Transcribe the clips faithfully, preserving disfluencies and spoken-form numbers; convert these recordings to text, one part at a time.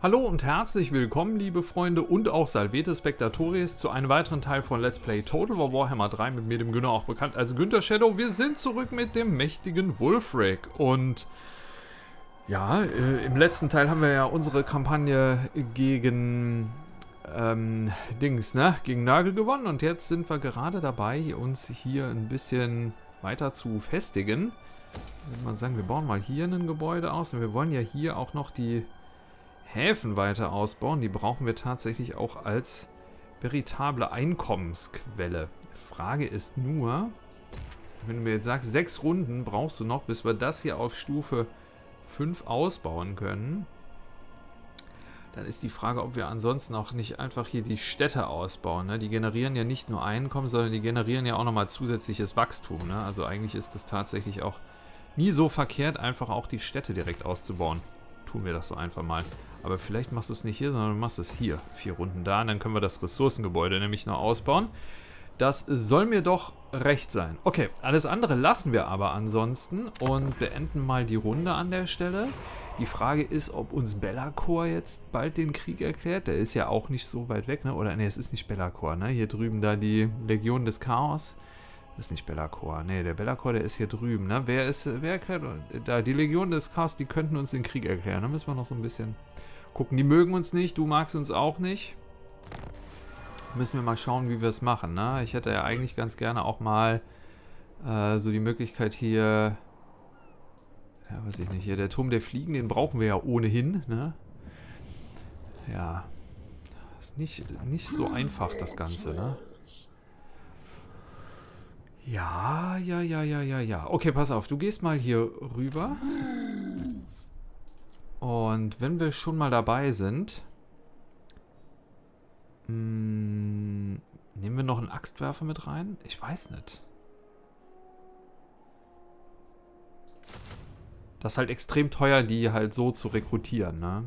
Hallo und herzlich willkommen, liebe Freunde und auch Salvete Spectatoris, zu einem weiteren Teil von Let's Play Total War Warhammer drei mit mir, dem Günner, auch bekannt als Günther Shadow. Wir sind zurück mit dem mächtigen Wulfric und ja, äh, im letzten Teil haben wir ja unsere Kampagne gegen ähm, Dings, ne, gegen Nurgle gewonnen und jetzt sind wir gerade dabei, uns hier ein bisschen weiter zu festigen. Ich würde mal sagen, wir bauen mal hier ein Gebäude aus und wir wollen ja hier auch noch die Häfen weiter ausbauen. Die brauchen wir tatsächlich auch als veritable Einkommensquelle. Frage ist nur, wenn du mir jetzt sagst, sechs Runden brauchst du noch, bis wir das hier auf Stufe fünf ausbauen können. Dann ist die Frage, ob wir ansonsten auch nicht einfach hier die Städte ausbauen. Ne? Die generieren ja nicht nur Einkommen, sondern die generieren ja auch nochmal zusätzliches Wachstum. Ne? Also eigentlich ist es tatsächlich auch nie so verkehrt, einfach auch die Städte direkt auszubauen. Tun wir das so einfach mal. Aber vielleicht machst du es nicht hier, sondern du machst es hier. Vier Runden da und dann können wir das Ressourcengebäude nämlich noch ausbauen. Das soll mir doch recht sein. Okay, alles andere lassen wir aber ansonsten und beenden mal die Runde an der Stelle. Die Frage ist, ob uns Be'lakor jetzt bald den Krieg erklärt. Der ist ja auch nicht so weit weg, ne? Oder ne, es ist nicht Be'lakor, ne? Hier drüben da die Legion des Chaos. Das ist nicht Be'lakor. Ne, der Be'lakor, der ist hier drüben, ne? Wer ist, wer erklärt? Da, die Legion des Chaos, die könnten uns den Krieg erklären. Da müssen wir noch so ein bisschen gucken. Die mögen uns nicht, du magst uns auch nicht. Müssen wir mal schauen, wie wir es machen, ne? Ich hätte ja eigentlich ganz gerne auch mal äh, so die Möglichkeit hier... Ja, weiß ich nicht. Hier, der Turm der Fliegen, den brauchen wir ja ohnehin, ne? Ja. Ist nicht, nicht so einfach, das Ganze, ne? Ja, ja, ja, ja, ja, ja. Okay, pass auf, du gehst mal hier rüber. Und wenn wir schon mal dabei sind, mh, nehmen wir noch einen Axtwerfer mit rein? Ich weiß nicht. Das ist halt extrem teuer, die halt so zu rekrutieren, ne?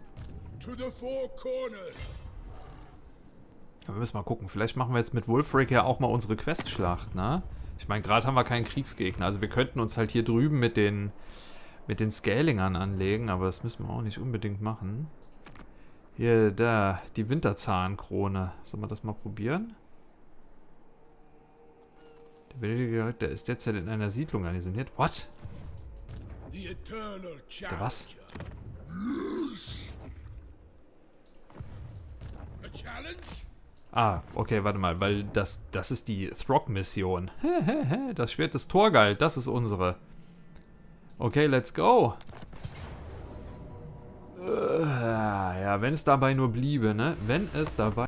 Ja, wir müssen mal gucken. Vielleicht machen wir jetzt mit Wulfric ja auch mal unsere Questschlacht, ne? Ich meine, gerade haben wir keinen Kriegsgegner. Also wir könnten uns halt hier drüben mit den, mit den Scalingern anlegen, aber das müssen wir auch nicht unbedingt machen. Hier, da, die Winterzahn-Krone. Sollen wir das mal probieren? Der benötigte Charakter ist derzeit in einer Siedlung anisiert. What? Der was? Ah, okay, warte mal, weil das, das ist die Throg-Mission. Das Schwert des Torgalt, das ist unsere. Okay, let's go. Uh, ja, wenn es dabei nur bliebe, ne? Wenn es dabei...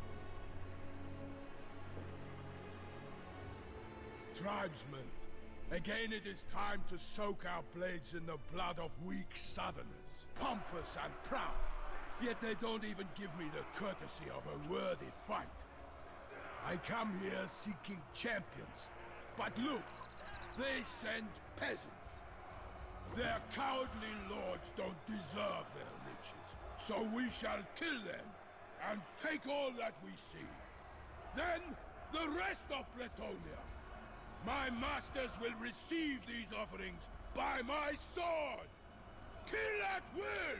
Tribesmen, again it is time to soak our blades in the blood of weak southerners, pompous and proud, yet they don't even give me the courtesy of a worthy fight. I come here seeking champions, but look, they send peasants. Their cowardly lords don't deserve their riches, so we shall kill them and take all that we see. Then the rest of Bretonia. My masters will receive these offerings by my sword. Kill at will.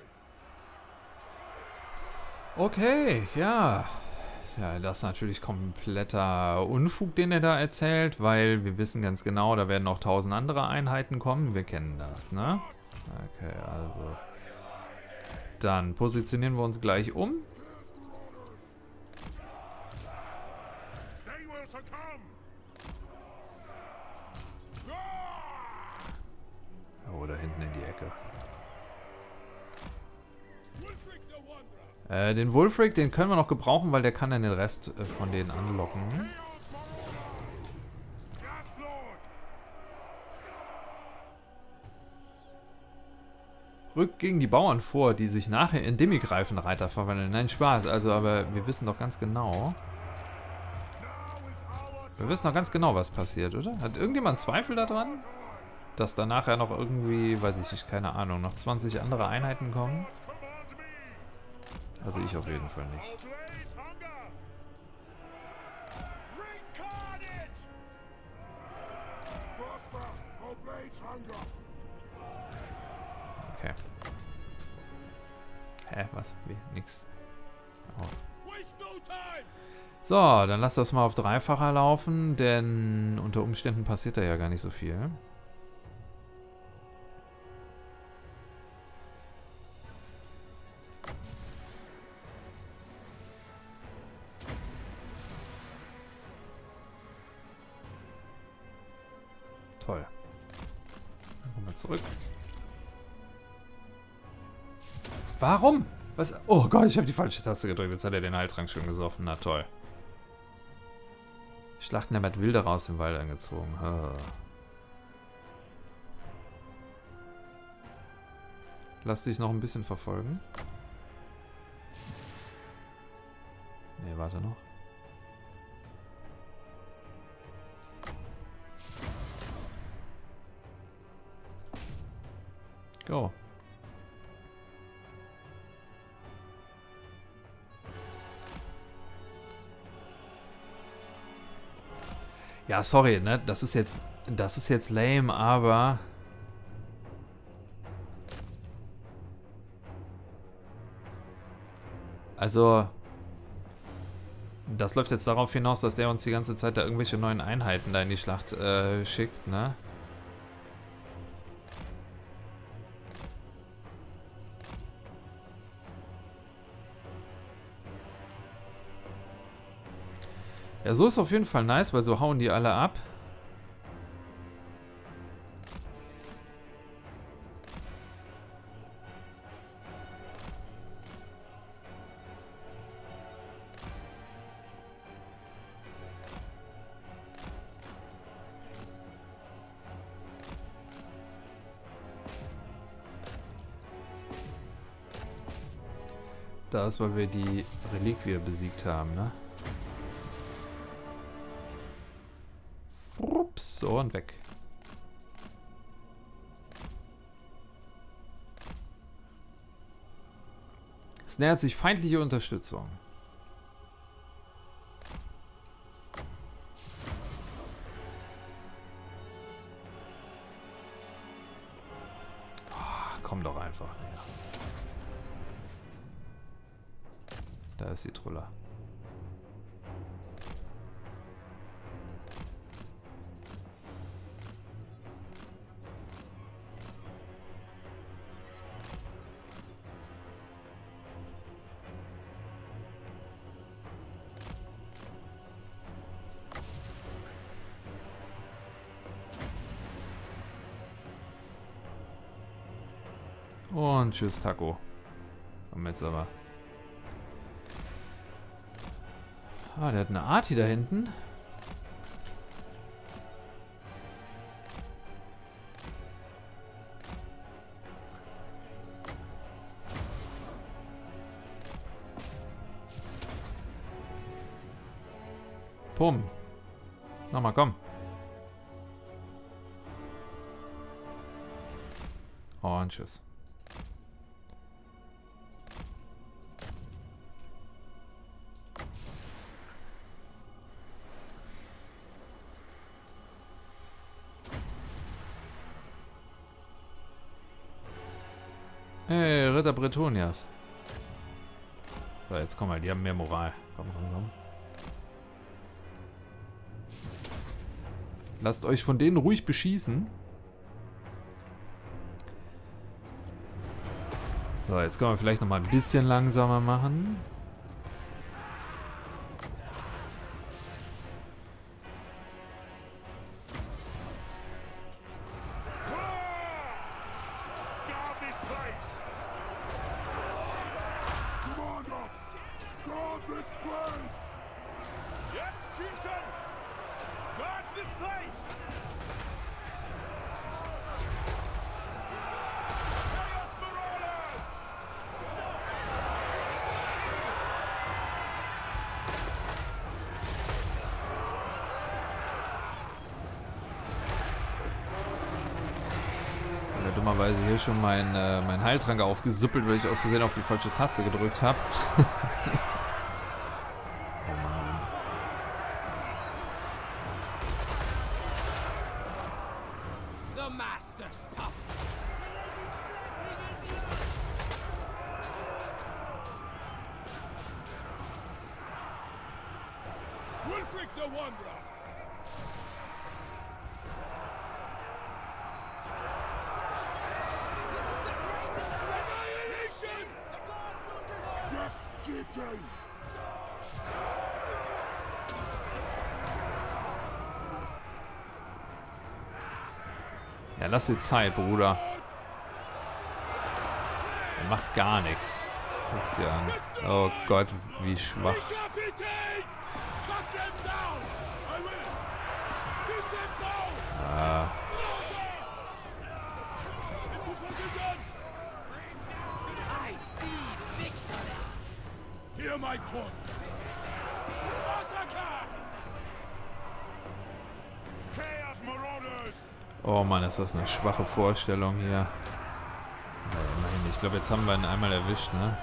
Okay, ja. Ja, das ist natürlich kompletter Unfug, den er da erzählt, weil wir wissen ganz genau, da werden noch tausend andere Einheiten kommen. Wir kennen das, ne? Okay, also. Dann positionieren wir uns gleich um. Oh, da hinten in die Ecke. Äh, den Wulfric, den können wir noch gebrauchen, weil der kann dann den Rest äh, von denen anlocken. Rückt gegen die Bauern vor, die sich nachher in Demigreifenreiter verwandeln. Nein, Spaß, also, aber wir wissen doch ganz genau. Wir wissen doch ganz genau, was passiert, oder? Hat irgendjemand Zweifel daran? Dass da nachher noch irgendwie, weiß ich nicht, keine Ahnung, noch zwanzig andere Einheiten kommen? Also ich auf jeden Fall nicht. Okay. Hä, was? Wie? Nix. Oh. Waste no time! So, dann lass das mal auf Dreifacher laufen, denn unter Umständen passiert da ja gar nicht so viel. Toll. Dann kommen wir zurück. Warum? Was? Oh Gott, ich habe die falsche Taste gedrückt. Jetzt hat er den Heiltrank schon gesoffen. Na toll. Schlachten der Wilde raus dem Wald angezogen. Huh. Lass dich noch ein bisschen verfolgen. Ne, warte noch. Go. Ja, sorry, ne? Das ist jetzt, das ist jetzt lame, aber also das läuft jetzt darauf hinaus, dass der uns die ganze Zeit da irgendwelche neuen Einheiten da in die Schlacht äh, schickt, ne? Ja, so ist auf jeden Fall nice, weil so hauen die alle ab. Das, weil wir die Reliquie besiegt haben, ne? So, und weg. Es nähert sich feindliche Unterstützung. Oh, komm doch einfach näher. Da ist die Trulla. Und tschüss, Taco. Komm jetzt aber. Ah, der hat eine Arti da hinten. Pum. Nochmal, komm. Und tschüss. Hey, Ritter Bretonias. So, jetzt komm mal, die haben mehr Moral. Komm, komm, komm. Lasst euch von denen ruhig beschießen. So, jetzt können wir vielleicht noch mal ein bisschen langsamer machen. Dummerweise hier schon mein, äh, mein Heiltrank aufgesuppelt, weil ich aus Versehen auf die falsche Taste gedrückt habe. Oh Mann. The Master's pup. Wulfric the Wanderer. Annihilation! Yes, chieftain! Ja, lass dir Zeit, Bruder. Er macht gar nichts. Guck's dir an. Oh Gott, wie schwach. Ah. Hear my taunts. Chaos Marauders! Oh Mann, ist das eine schwache Vorstellung hier. Ja, immerhin. Ich glaube, jetzt haben wir ihn einmal erwischt, ne?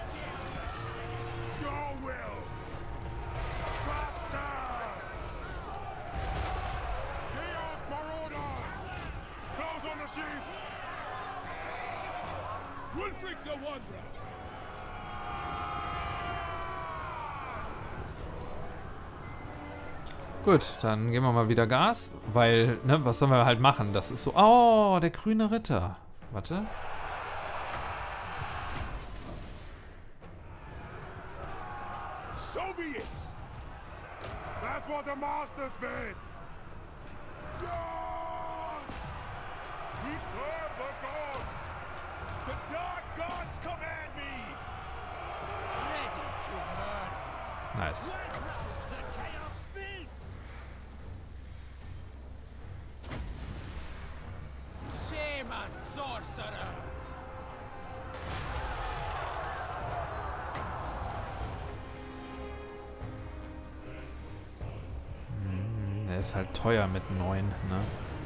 Wulfric the Wanderer! Gut, dann geben wir mal wieder Gas, weil, ne, was sollen wir halt machen? Das ist so, oh, der grüne Ritter. Warte. So be it! That's what the masters bid! We serve the gods! The dark gods command me! Ready to murder! Nice. The chaos field! Shame and sorcerer! Der ist halt teuer mit neun, ne?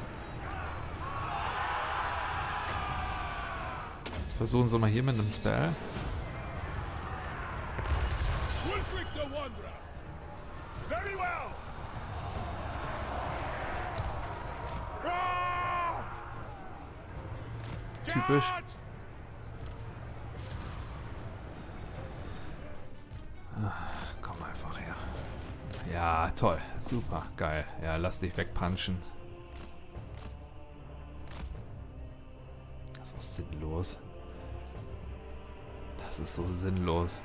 Versuchen Sie mal hier mit einem Spell. Wulfric the Wanderer! Very well! Ah! Typisch. Komm einfach her. Ja, toll. Super. Geil. Ja, lass dich wegpunchen. Das ist sinnlos. Das ist so sinnlos.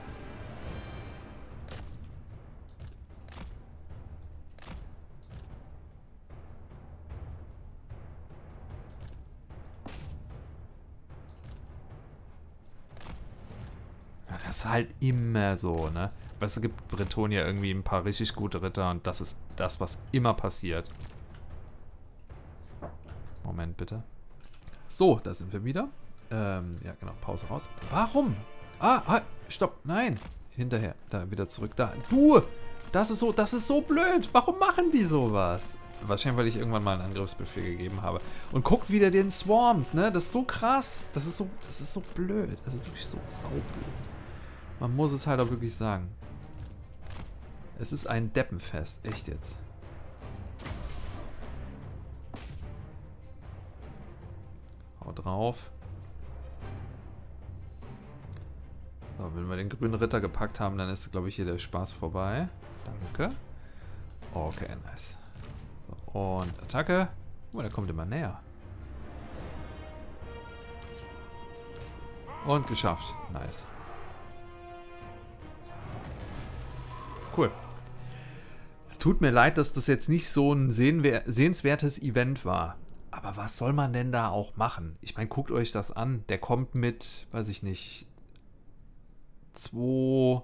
Ja, das ist halt immer so, ne? Weißt du, gibt Bretonnia irgendwie ein paar richtig gute Ritter und das ist das, was immer passiert. Moment, bitte. So, da sind wir wieder. Ähm, ja, genau, Pause raus. Warum? Ah, ah, stopp, nein. Hinterher, da, wieder zurück, da. Du, das ist so, das ist so blöd. Warum machen die sowas? Wahrscheinlich, weil ich irgendwann mal einen Angriffsbefehl gegeben habe. Und guckt, wie der den swarmt, ne? Das ist so krass. Das ist so, das ist so blöd. Das ist wirklich so saublöd. Man muss es halt auch wirklich sagen. Es ist ein Deppenfest. Echt jetzt. Hau drauf. So, wenn wir den grünen Ritter gepackt haben, dann ist, glaube ich, hier der Spaß vorbei. Danke. Okay, nice. So, und Attacke. Oh, der kommt immer näher. Und geschafft. Nice. Cool. Es tut mir leid, dass das jetzt nicht so ein sehenswertes Event war. Aber was soll man denn da auch machen? Ich meine, guckt euch das an. Der kommt mit, weiß ich nicht, zwei,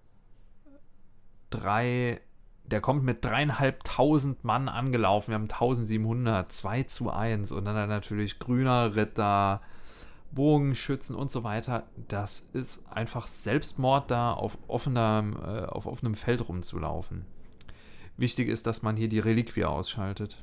drei, der kommt mit dreieinhalbtausend Mann angelaufen. Wir haben eintausendsiebenhundert, zwei zu eins. Und dann natürlich grüner Ritter, Bogenschützen und so weiter. Das ist einfach Selbstmord, da auf offenem, äh, auf offenem Feld rumzulaufen. Wichtig ist, dass man hier die Reliquie ausschaltet.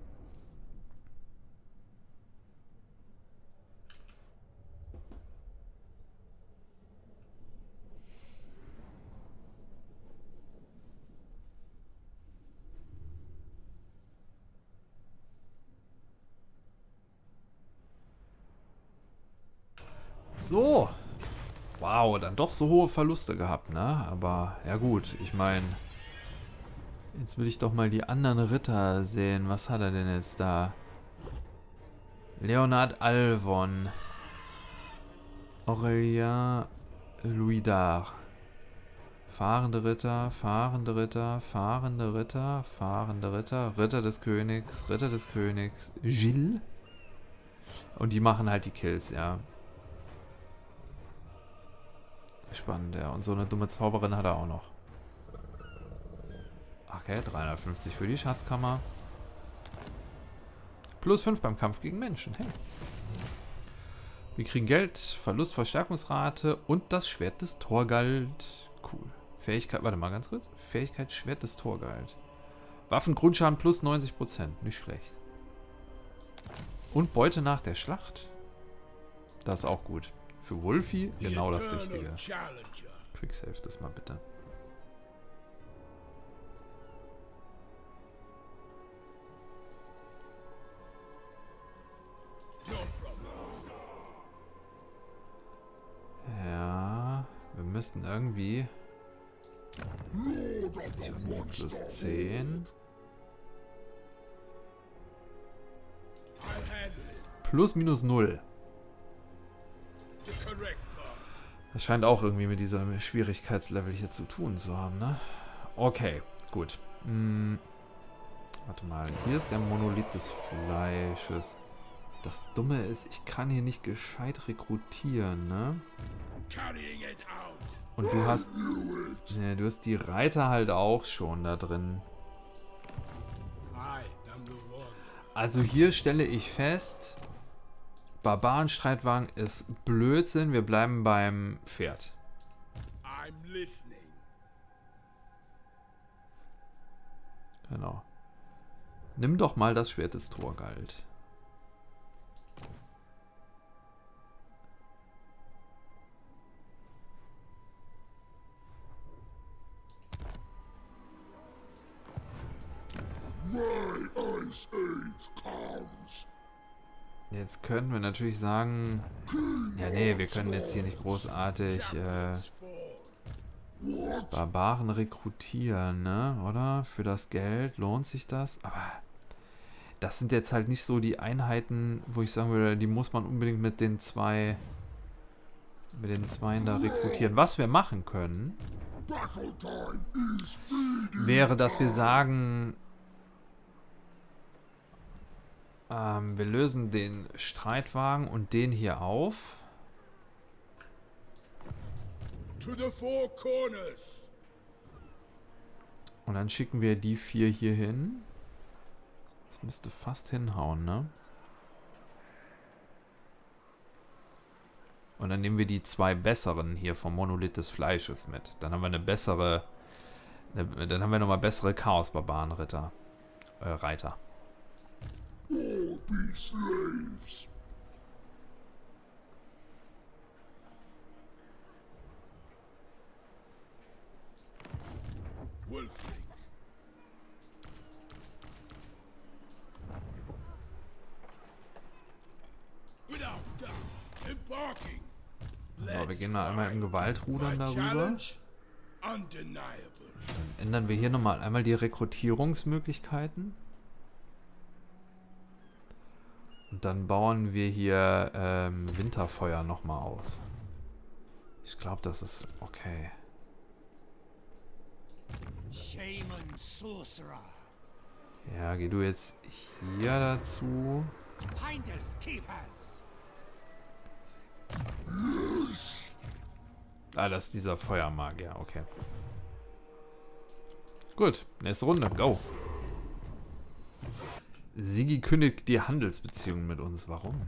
So. Wow, dann doch so hohe Verluste gehabt, ne? Aber ja gut, ich meine, Jetzt will ich doch mal die anderen Ritter sehen. Was hat er denn jetzt da? Leonard Alvon. Aurelien Louis-Dard. Fahrende Ritter, fahrende Ritter, fahrende Ritter, fahrende Ritter, Ritter des Königs, Ritter des Königs, Gilles. Und die machen halt die Kills, ja. Spannend, ja. Und so eine dumme Zauberin hat er auch noch. Okay, dreihundertfünfzig für die Schatzkammer. Plus fünf beim Kampf gegen Menschen. Hey. Wir kriegen Geld, Verlust, Verstärkungsrate und das Schwert des Torgalt. Cool. Fähigkeit, warte mal ganz kurz. Fähigkeit Schwert des Torgalt. Waffengrundschaden plus neunzig Prozent. Nicht schlecht. Und Beute nach der Schlacht. Das ist auch gut. Für Wolfie genau das Richtige. Quicksave das mal bitte. Ja, wir müssten irgendwie plus zehn. Plus minus null. Das scheint auch irgendwie mit diesem Schwierigkeitslevel hier zu tun zu haben, ne? Okay, gut. Hm. Warte mal, hier ist der Monolith des Fleisches. Das Dumme ist, ich kann hier nicht gescheit rekrutieren, ne? Und du hast... Ne, du hast die Reiter halt auch schon da drin. Also hier stelle ich fest, Barbarenstreitwagen ist Blödsinn, wir bleiben beim Pferd. Genau. Nimm doch mal das Schwert des Torgalt. Jetzt könnten wir natürlich sagen, ja nee, wir können jetzt hier nicht großartig äh, Barbaren rekrutieren, ne? Oder? Für das Geld lohnt sich das? Aber das sind jetzt halt nicht so die Einheiten, wo ich sagen würde, die muss man unbedingt mit den zwei mit den Zweien da rekrutieren. Was wir machen können, wäre, dass wir sagen, Ähm, wir lösen den Streitwagen und den hier auf. Und dann schicken wir die vier hier hin. Das müsste fast hinhauen, ne? Und dann nehmen wir die zwei besseren hier vom Monolith des Fleisches mit. Dann haben wir eine bessere... Eine, dann haben wir nochmal bessere Chaos-Barbarenritter. Äh, Reiter. All be slaves. So, wir gehen mal einmal im Gewaltrudern darüber. Dann ändern wir hier nochmal einmal die Rekrutierungsmöglichkeiten. Und dann bauen wir hier ähm, Winterfeuer nochmal aus. Ich glaube, das ist okay. Ja, geh du jetzt hier dazu. Ah, das ist dieser Feuermagier, okay. Gut, nächste Runde, go. Sigi kündigt die Handelsbeziehungen mit uns. Warum?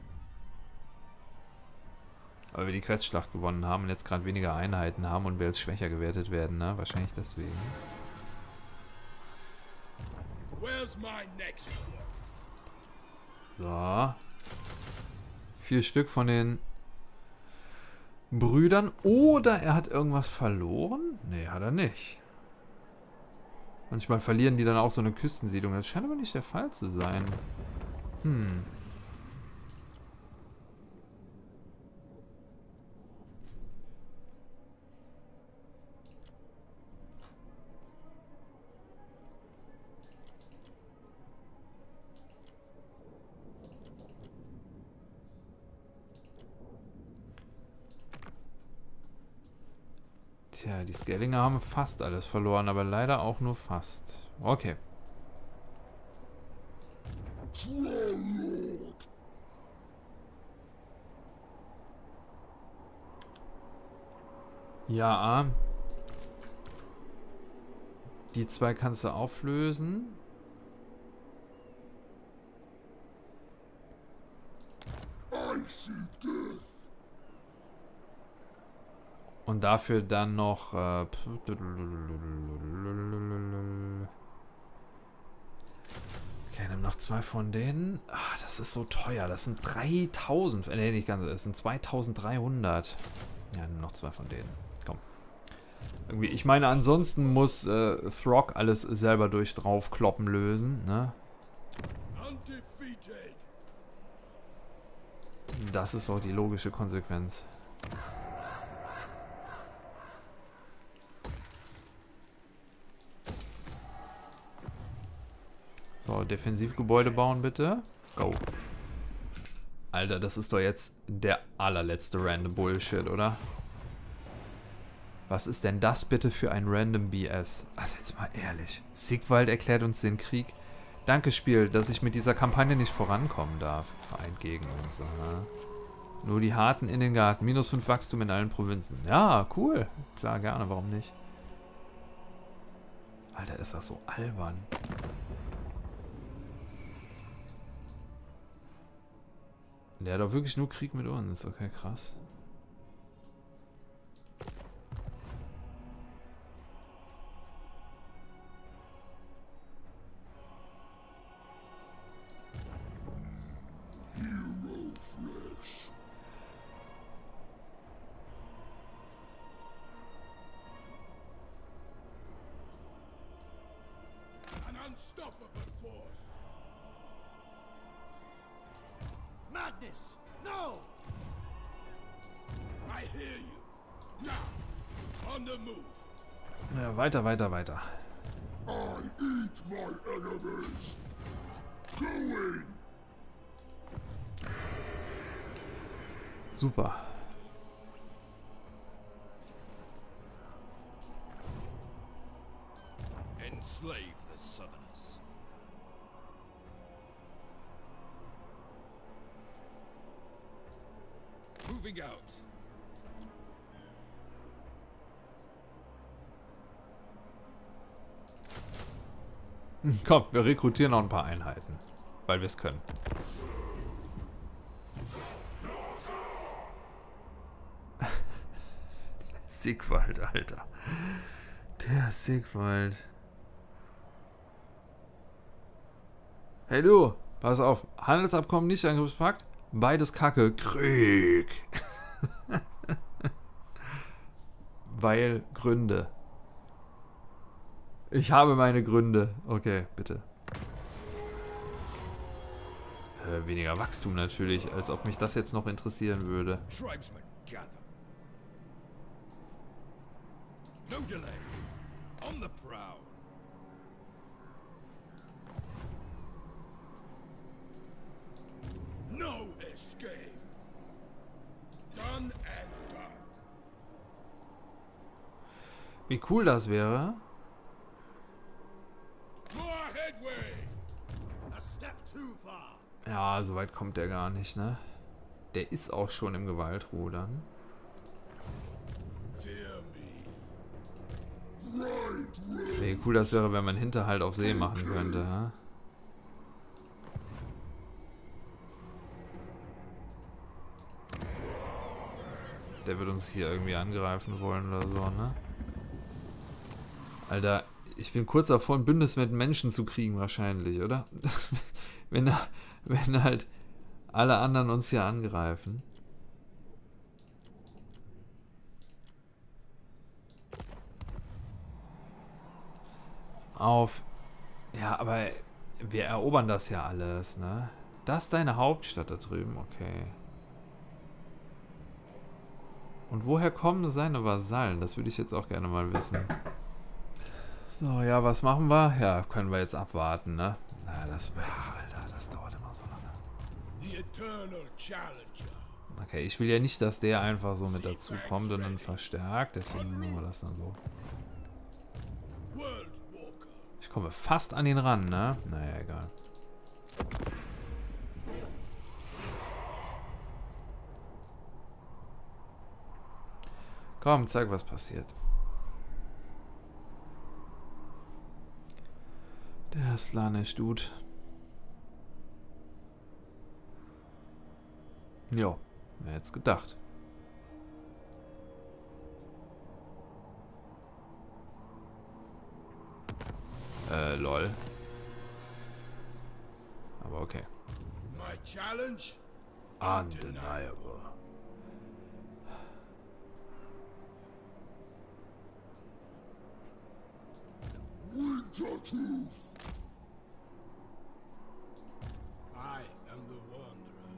Weil wir die Questschlacht gewonnen haben und jetzt gerade weniger Einheiten haben und wir als schwächer gewertet werden, ne? Wahrscheinlich deswegen. So. Vier Stück von den Brüdern. Oder er hat irgendwas verloren? Nee, hat er nicht. Manchmal verlieren die dann auch so eine Küstensiedlung. Das scheint aber nicht der Fall zu sein. Hm. Tja, die Scalinger haben fast alles verloren, aber leider auch nur fast. Okay. Ja. Die zwei kannst du auflösen. Und dafür dann noch... Äh, okay, nimm noch zwei von denen. Ach, das ist so teuer. Das sind dreitausend. Ne, nicht ganz. Das sind zweitausenddreihundert. Ja, nimm noch zwei von denen. Komm. Irgendwie, ich meine, ansonsten muss äh, Throg alles selber durch draufkloppen lösen, ne? Das ist auch die logische Konsequenz. So, Defensivgebäude bauen bitte. Go. Alter, das ist doch jetzt der allerletzte random Bullshit, oder? Was ist denn das bitte für ein random B S? Also jetzt mal ehrlich. Sigwald erklärt uns den Krieg. Danke, Spiel, dass ich mit dieser Kampagne nicht vorankommen darf. Vereint gegen uns. Aha. Nur die Harten in den Garten. Minus fünf Wachstum in allen Provinzen. Ja, cool. Klar, gerne. Warum nicht? Alter, ist das so albern. Der hat doch wirklich nur Krieg mit uns. Okay, krass. Unstoppable force. Madness! No! I hear you. Now, on the move. Ja, weiter, weiter, weiter. I eat my enemies. Going. Super. Enslave the Southerners. Moving out. Komm, wir rekrutieren noch ein paar Einheiten. Weil wir es können. Sigwald, Alter. Der Sigwald. Hey du, pass auf. Handelsabkommen, nicht Angriffspakt. Beides Kacke. Krieg. Weil Gründe. Ich habe meine Gründe. Okay, bitte. Äh, weniger Wachstum natürlich, als ob mich das jetzt noch interessieren würde. Tribesmen gather. No delay. On the prowl. No escape. Done and done. Wie cool das wäre. More headway. A step too far. Ja, so weit kommt der gar nicht, ne? Der ist auch schon im Gewaltrudern. Fear me. Wie cool das wäre, wenn man Hinterhalt auf See machen könnte, ha? Der wird uns hier irgendwie angreifen wollen oder so, ne? Alter, ich bin kurz davor, ein Bündnis mit Menschen zu kriegen wahrscheinlich, oder? wenn, wenn halt alle anderen uns hier angreifen. Auf... Ja, aber wir erobern das ja alles, ne? Das ist deine Hauptstadt da drüben, okay. Und woher kommen seine Vasallen? Das würde ich jetzt auch gerne mal wissen. So, ja, was machen wir? Ja, können wir jetzt abwarten, ne? Na, das... Ja, Alter, das dauert immer so lange. The eternal challenger. Okay, ich will ja nicht, dass der einfach so mit dazu kommt und dann verstärkt. Deswegen machen wir das dann so. Ich komme fast an ihn ran, ne? Naja, egal. Komm, zeig, was passiert. Der Slaanesh-Dude. Jo, wer hätte es gedacht. Äh, lol. Aber okay. My challenge? Undeniable. Wintertooth. I am the Wanderer.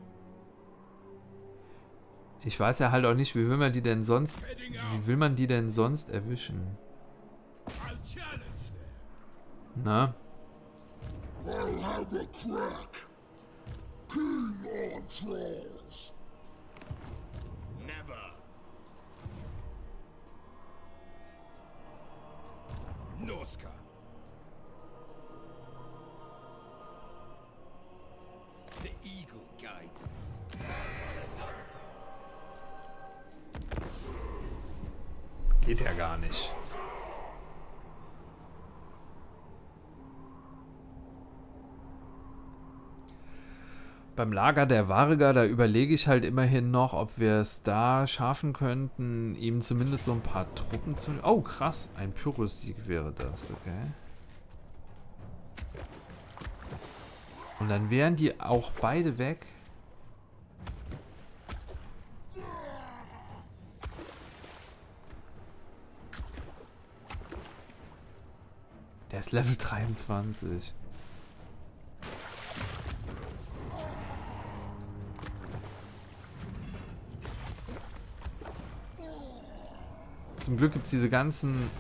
Ich weiß ja halt auch nicht, wie will man die denn sonst, wie will man die denn sonst erwischen? I'll challenge them. Na? I'll have a crack. King on trolls. Never. Noska. The eagle guides. Geht ja gar nicht. Beim Lager der Varga, da überlege ich halt immerhin noch, ob wir es da schaffen könnten, ihm zumindest so ein paar Truppen zu... Oh, krass. Ein Pyrrhus-Sieg wäre das, okay. Und dann wären die auch beide weg. Der ist Level dreiundzwanzig. Zum Glück gibt es diese ganzen...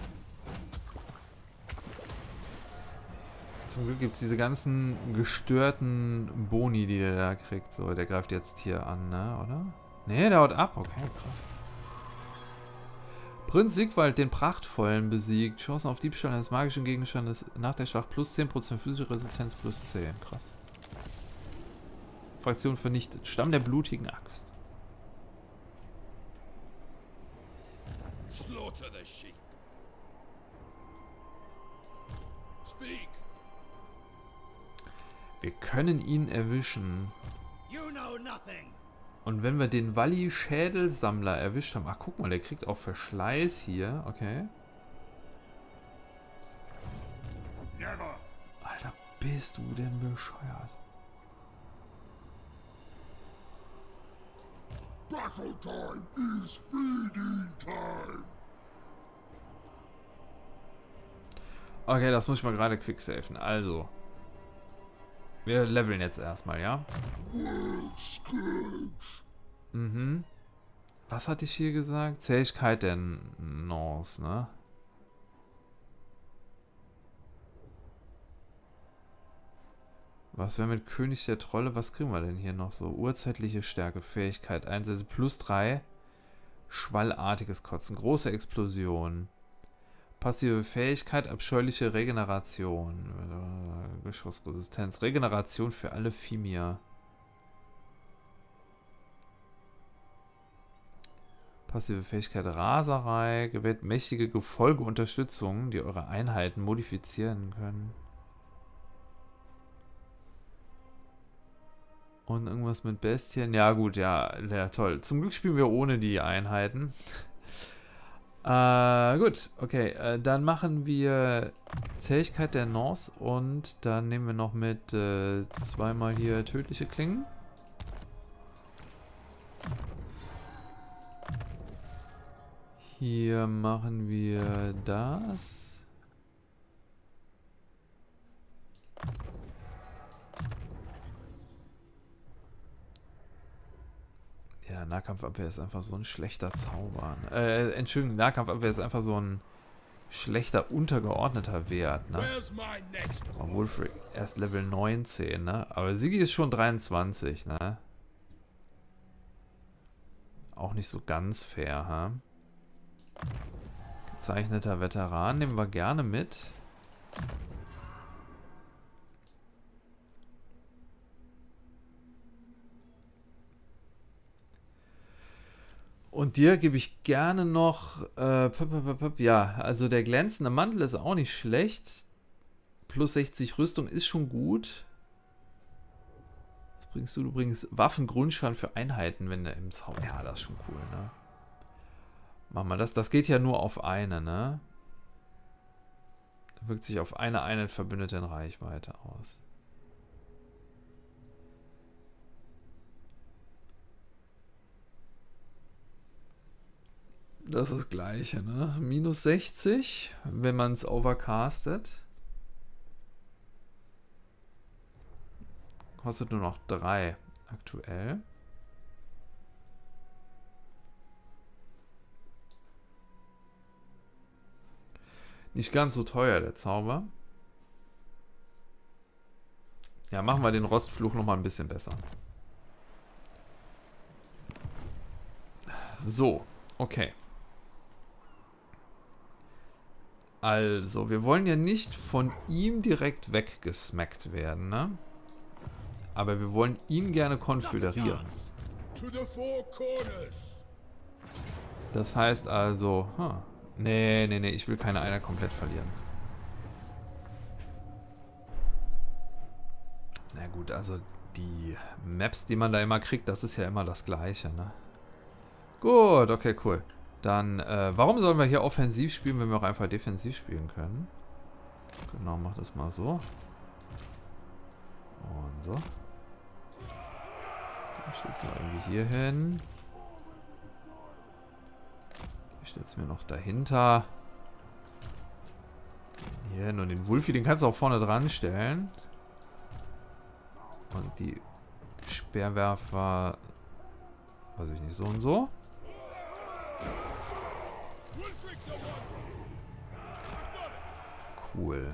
Zum Glück gibt es diese ganzen gestörten Boni, die der da kriegt. So, der greift jetzt hier an, ne, oder? Ne, der haut ab. Okay, krass. Prinz Sigwald, den Prachtvollen, besiegt. Chancen auf Diebstahl eines magischen Gegenstandes nach der Schlacht plus zehn Prozent physische Resistenz plus zehn. Krass. Fraktion vernichtet. Stamm der blutigen Axt. Slaughter the sheep. Speak. Wir können ihn erwischen. You know nothing. Und wenn wir den Walli-Schädelsammler erwischt haben... Ach, guck mal, der kriegt auch Verschleiß hier. Okay. Never. Alter, bist du denn bescheuert? Battle time is feeding time. Okay, das muss ich mal gerade quicksafen. Also. Wir leveln jetzt erstmal, ja? Mhm. Was hatte ich hier gesagt? Zähigkeit der Norse, ne? Was wäre mit König der Trolle? Was kriegen wir denn hier noch so? Urzeitliche Stärke, Fähigkeit, Einsätze plus drei. Schwallartiges Kotzen, große Explosion. Passive Fähigkeit, abscheuliche Regeneration. Geschossresistenz. Regeneration für alle Fimir. Passive Fähigkeit, Raserei. Gewählt mächtige Gefolgeunterstützung, die eure Einheiten modifizieren können. Und irgendwas mit Bestien. Ja gut, ja, ja toll. Zum Glück spielen wir ohne die Einheiten. Äh, gut, okay. Äh, dann machen wir Zähigkeit der Norse und dann nehmen wir noch mit äh, zweimal hier tödliche Klingen. Hier machen wir das. Ja, Nahkampfabwehr ist einfach so ein schlechter Zauber. Äh, Entschuldigung, Nahkampfabwehr ist einfach so ein schlechter, untergeordneter Wert, ne? Oh, Wulfric, erst Level neunzehn, ne? Aber Sigi ist schon dreiundzwanzig, ne? Auch nicht so ganz fair, ha? Gezeichneter Veteran nehmen wir gerne mit. Und dir gebe ich gerne noch, äh, pop, pop, pop, ja, also der glänzende Mantel ist auch nicht schlecht. Plus sechzig Rüstung ist schon gut. Was bringst du? Du bringst Waffengrundschaden für Einheiten, wenn der im Zauber... Ja, das ist schon cool, ne? Mach mal das. Das geht ja nur auf eine, ne? Wirkt sich auf eine Einheit Verbündete in Reichweite aus. Das ist das Gleiche, ne? Minus sechzig, wenn man es overcastet. Kostet nur noch drei aktuell. Nicht ganz so teuer, der Zauber. Ja, machen wir den Rostfluch noch mal ein bisschen besser. So, okay. Also, wir wollen ja nicht von ihm direkt weggesmackt werden, ne? Aber wir wollen ihn gerne konföderieren. Das heißt also... Huh, nee, nee, nee, ich will keine Einheit komplett verlieren. Na gut, also die Maps, die man da immer kriegt, das ist ja immer das Gleiche, ne? Gut, okay, cool. Dann, äh, warum sollen wir hier offensiv spielen, wenn wir auch einfach defensiv spielen können? Genau, mach das mal so. Und so. Dann stellst du irgendwie hier hin. Ich stell's mir noch dahinter. Hier hin. Und den Wulfi, den kannst du auch vorne dran stellen. Und die Speerwerfer, weiß ich nicht, so und so. Cool.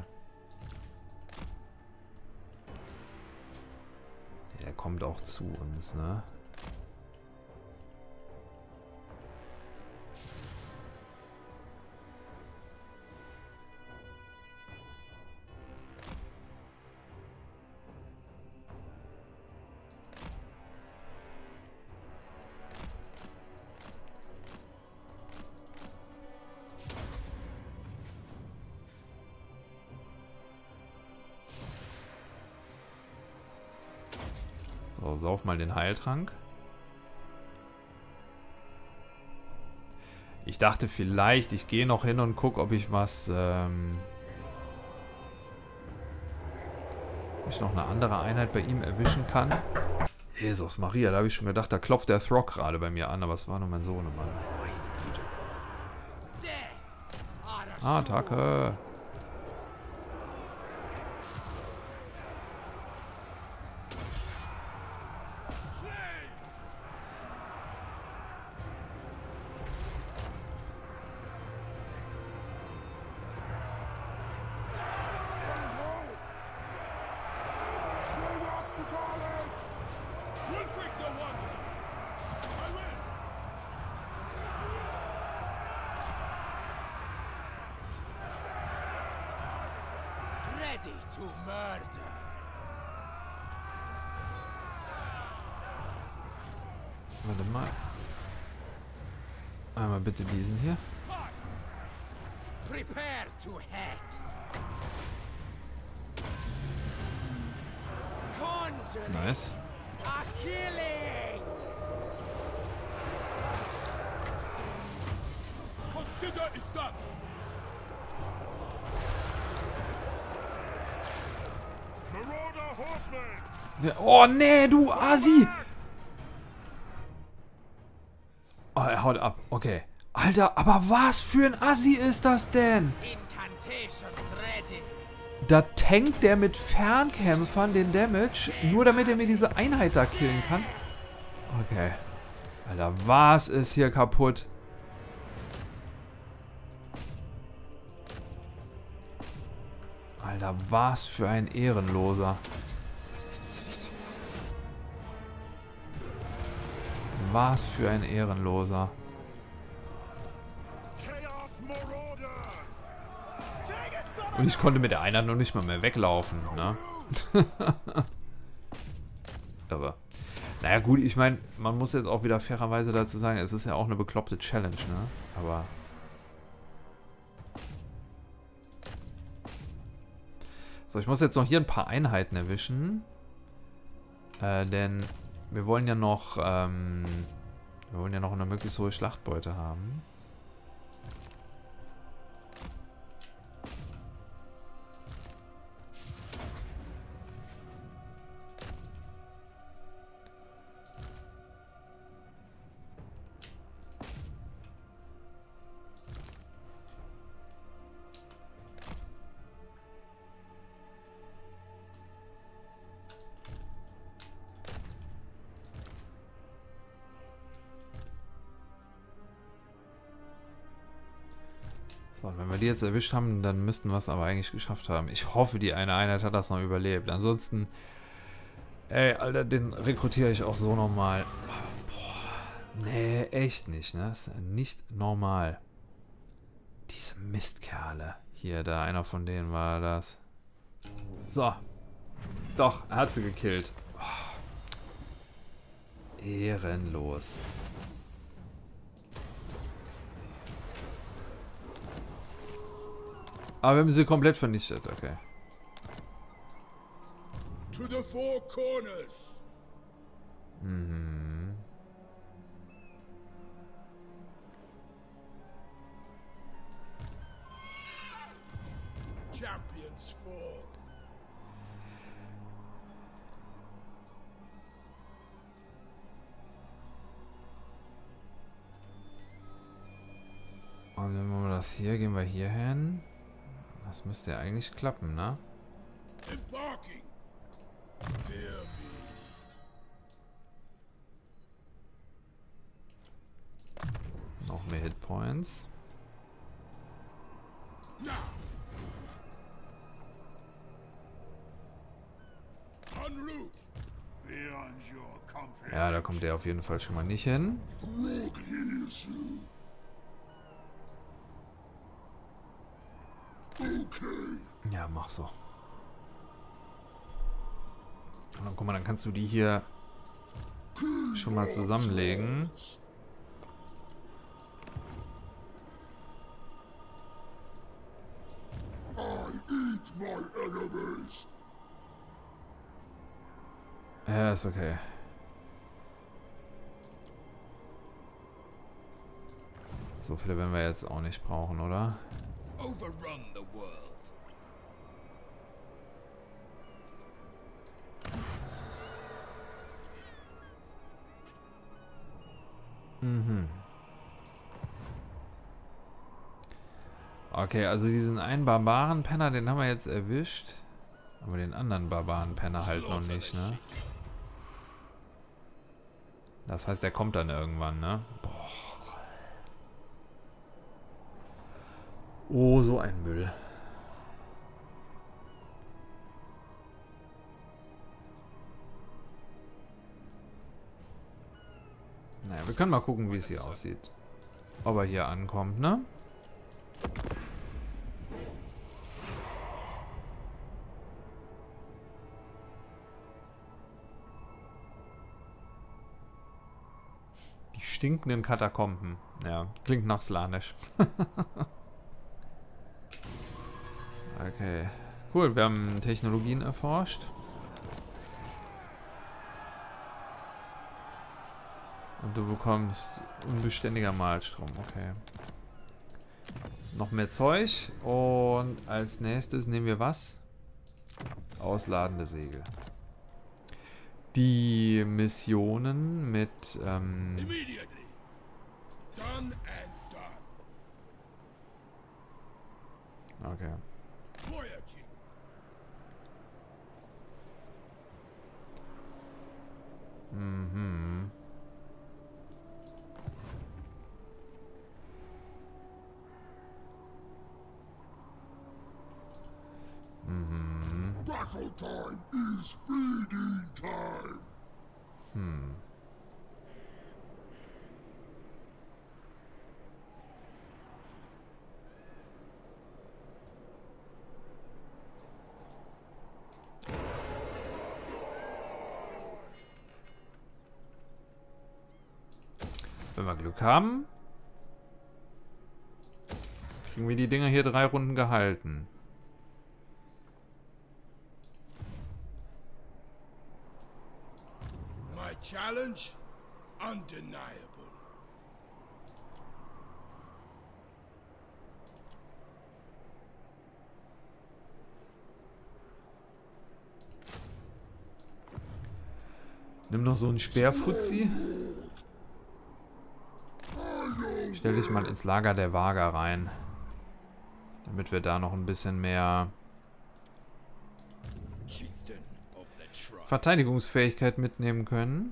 Der kommt auch zu uns, ne? So, sauf mal den Heiltrank. Ich dachte vielleicht, ich gehe noch hin und gucke, ob ich was, ähm, ob ich noch eine andere Einheit bei ihm erwischen kann. Jesus Maria, da habe ich schon gedacht, da klopft der Throg gerade bei mir an, aber es war nur mein Sohnemann. Attacke! To murder. Warte mal. Einmal bitte diesen hier. Prepare to hex. Nice. A killing. Consider it done. Oh, nee, du Asi! Oh, er haut ab. Okay. Alter, aber was für ein Assi ist das denn? Da tankt der mit Fernkämpfern den Damage, nur damit er mir diese Einheit da killen kann. Okay. Alter, was ist hier kaputt? Alter, was für ein Ehrenloser. Was für ein Ehrenloser. Und ich konnte mit der Einheit noch nicht mal mehr weglaufen, ne? Aber, naja gut, ich meine, man muss jetzt auch wieder fairerweise dazu sagen, es ist ja auch eine bekloppte Challenge, ne? Aber... So, ich muss jetzt noch hier ein paar Einheiten erwischen. Äh, denn wir wollen ja noch, ähm, wir wollen ja noch eine möglichst hohe Schlachtbeute haben. So, wenn wir die jetzt erwischt haben, dann müssten wir es aber eigentlich geschafft haben. Ich hoffe, die eine Einheit hat das noch überlebt. Ansonsten, ey, Alter, den rekrutiere ich auch so nochmal. Boah, nee, echt nicht, ne? Das ist nicht normal. Diese Mistkerle. Hier, da, einer von denen war das. So. Doch, er hat sie gekillt. Oh. Ehrenlos. Aber wir haben sie komplett vernichtet, okay. To the four corners. Mhm. Champions fall. Und wenn wir das hier, gehen wir hier hin. Das müsste ja eigentlich klappen, ne? Embarking. Fear me. Noch mehr Hitpoints. Now. En route. Beyond your comfort. Ja, da kommt der auf jeden Fall schon mal nicht hin. Ja, mach so. Und dann guck mal, dann kannst du die hier schon mal zusammenlegen. Ja, ist okay. So viele werden wir jetzt auch nicht brauchen, oder? Overrun the world. Mhm. Okay, also diesen einen Barbaren-Penner, den haben wir jetzt erwischt. Aber den anderen Barbaren-Penner halt noch nicht, ne? Das heißt, der kommt dann irgendwann, ne? Boah. Oh, so ein Müll. Naja, wir können mal gucken, wie es hier aussieht. Ob er hier ankommt, ne? Die stinkenden Katakomben. Ja, klingt nach Slanisch. Okay. Cool, wir haben Technologien erforscht. Und du bekommst unbeständiger Malstrom, okay. Noch mehr Zeug. Und als nächstes nehmen wir was? Ausladende Segel. Die Missionen mit... Ähm Immediately. Done and done. okay. Voyaging. Mhm. Mhm. Battle time is feeding time. Hm. Wenn wir Glück haben, kriegen wir die Dinger hier drei Runden gehalten. My challenge? Undeniable. Nimm noch so einen Speerfuzzi. Stell dich mal ins Lager der Vaga rein. Damit wir da noch ein bisschen mehr Verteidigungsfähigkeit mitnehmen können.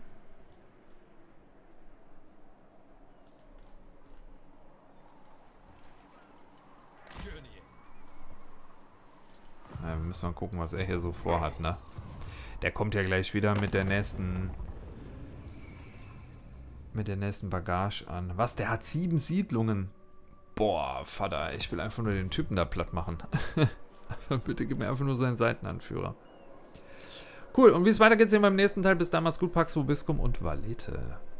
Ja, wir müssen mal gucken, was er hier so vorhat, ne? Der kommt ja gleich wieder mit der nächsten mit der nächsten Bagage an. Was? Der hat sieben Siedlungen. Boah, Vater, ich will einfach nur den Typen da platt machen. Bitte gib mir einfach nur seinen Seitenanführer. Cool, und wie es weitergeht, sehen wir im nächsten Teil. Bis dann, macht's gut, Pax Vobiscum und Valete.